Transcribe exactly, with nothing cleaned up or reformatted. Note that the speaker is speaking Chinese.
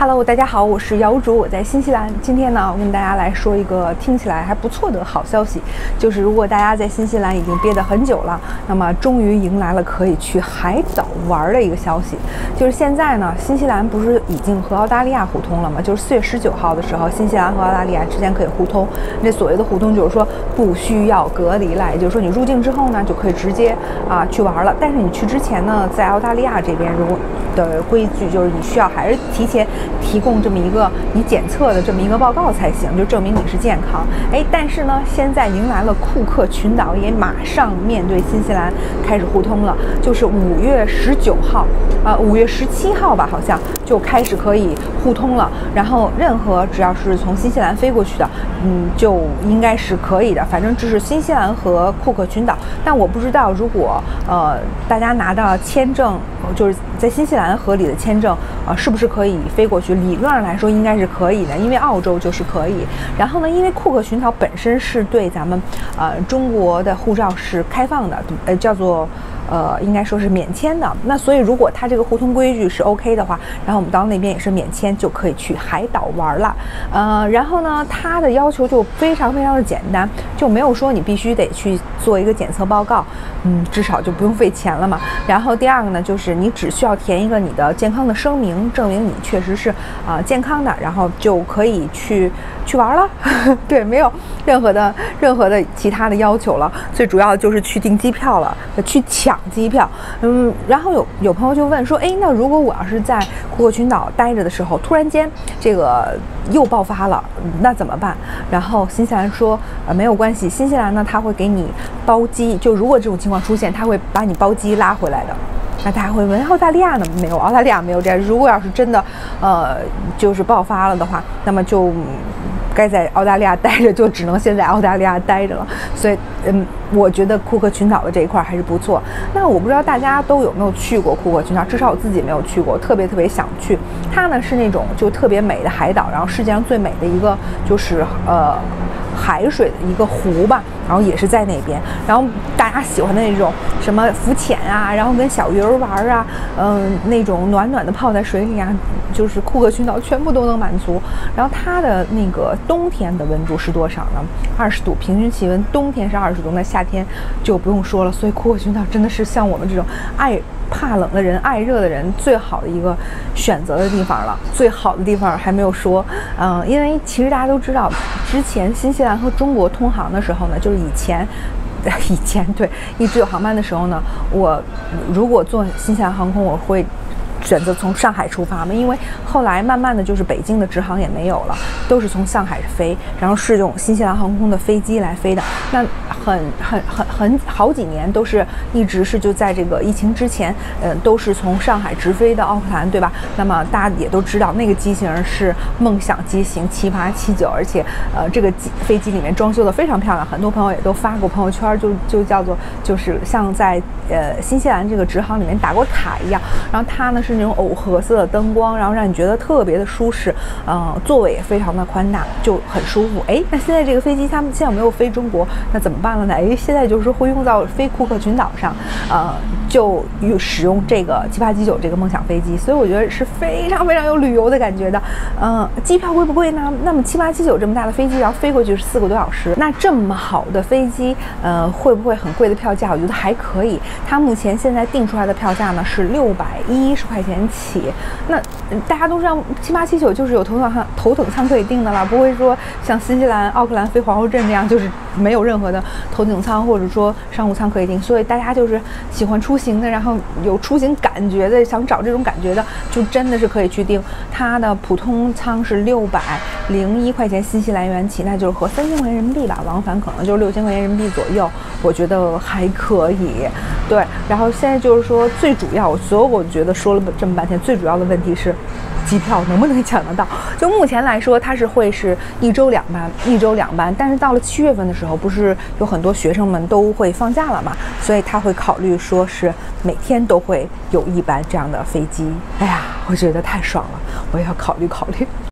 Hello， 大家好，我是瑶主，我在新西兰。今天呢，我跟大家来说一个听起来还不错的好消息，就是如果大家在新西兰已经憋得很久了，那么终于迎来了可以去海岛玩的一个消息。就是现在呢，新西兰不是已经和澳大利亚互通了吗？就是四月十九号的时候，新西兰和澳大利亚之间可以互通。这所谓的互通，就是说不需要隔离了，也就是说你入境之后呢，就可以直接啊去玩了。但是你去之前呢，在澳大利亚这边如果的规矩就是你需要还是提前提供这么一个你检测的这么一个报告才行，就证明你是健康。哎，但是呢，现在迎来了库克群岛也马上面对新西兰开始互通了，就是五月十九号，呃，五月十七号吧，好像就开始可以互通了。然后任何只要是从新西兰飞过去的，嗯，就应该是可以的。反正这是新西兰和库克群岛，但我不知道如果呃大家拿到签证，就是在新西兰合理的签证，呃，是不是可以飞过去？理论上来说应该是可以的，因为澳洲就是可以。然后呢，因为库克群岛本身是对咱们呃中国的护照是开放的，呃，叫做。呃，应该说是免签的。那所以如果它这个互通规矩是 OK 的话，然后我们到那边也是免签，就可以去海岛玩了。呃，然后呢，它的要求就非常非常的简单，就没有说你必须得去做一个检测报告，嗯，至少就不用费钱了嘛。然后第二个呢，就是你只需要填一个你的健康的声明，证明你确实是啊、呃、健康的，然后就可以去去玩了。对，没有任何的任何的其他的要求了。最主要的就是去订机票了，去抢机票。嗯，然后有有朋友就问说，哎，那如果我要是在库克群岛待着的时候，突然间这个又爆发了，那怎么办？然后新西兰说，呃，没有关系，新西兰呢，他会给你包机，就如果这种情况出现，他会把你包机拉回来的。那大家会问，澳大利亚呢？没有，澳大利亚没有这样。如果要是真的，呃，就是爆发了的话，那么就该在澳大利亚待着，就只能先在澳大利亚待着了。所以，嗯，我觉得库克群岛的这一块还是不错。那我不知道大家都有没有去过库克群岛，至少我自己没有去过，特别特别想去。它呢是那种就特别美的海岛，然后世界上最美的一个就是呃海水的一个湖吧，然后也是在那边。然后大家喜欢的那种什么浮潜啊，然后跟小鱼儿玩啊，嗯、呃，那种暖暖的泡在水里啊，就是库克群岛全部都能满足。然后它的那个冬天的温度是多少呢？二十度，平均气温，冬天是二十度，那夏天就不用说了。所以库克群岛真的是像我们这种爱怕冷的人、爱热的人最好的一个选择的地方了。最好的地方还没有说，嗯、呃，因为其实大家都知道，之前新西兰和中国通航的时候呢，就是以前。以前对一直有航班的时候呢，我如果坐新西兰航空，我会选择从上海出发嘛，因为后来慢慢的就是北京的直航也没有了，都是从上海飞，然后是用新西兰航空的飞机来飞的。那很很很很好几年都是一直是就在这个疫情之前，呃，都是从上海直飞到奥克兰，对吧？那么大家也都知道，那个机型是梦想机型七八七九，而且呃，这个机飞机里面装修的非常漂亮，很多朋友也都发过朋友圈，就就叫做就是像在呃新西兰这个直航里面打过卡一样。然后它呢是那种藕荷色的灯光，然后让你觉得特别的舒适，呃，座位也非常的宽大，就很舒服。哎，那现在这个飞机他们现在没有飞中国，那怎么办了呢？哎，现在就是会用到飞库克群岛上，呃，就使用这个七八七九这个梦想飞机，所以我觉得是非常非常有旅游的感觉的。呃，机票贵不贵呢？那么七八七九这么大的飞机，然后飞过去是四个多小时，那这么好的飞机，呃，会不会很贵的票价？我觉得还可以。它目前现在定出来的票价呢是六百一十块钱起。那大家都知道七八七九就是有头等舱头等舱可以订的了，不会说像新西兰奥克兰飞皇后镇这样就是没有任何的头等舱或者说商务舱可以订。所以大家就是喜欢出行的，然后有出行感觉的，想找这种感觉的，就真的是可以去订。它的普通舱是六百零一块钱新西兰元起，那就是合三千块钱人民币吧，往返可能就是六千块钱人民币左右，我觉得还可以。对，然后现在就是说最主要，所有我觉得说了这么半天，最主要的问题是机票能不能抢得到？就目前来说，它是会是一周两班，一周两班。但是到了七月份的时候，不是有很多学生们都会放假了嘛，所以他会考虑说是每天都会有一班这样的飞机。哎呀，我觉得太爽了，我也要考虑考虑。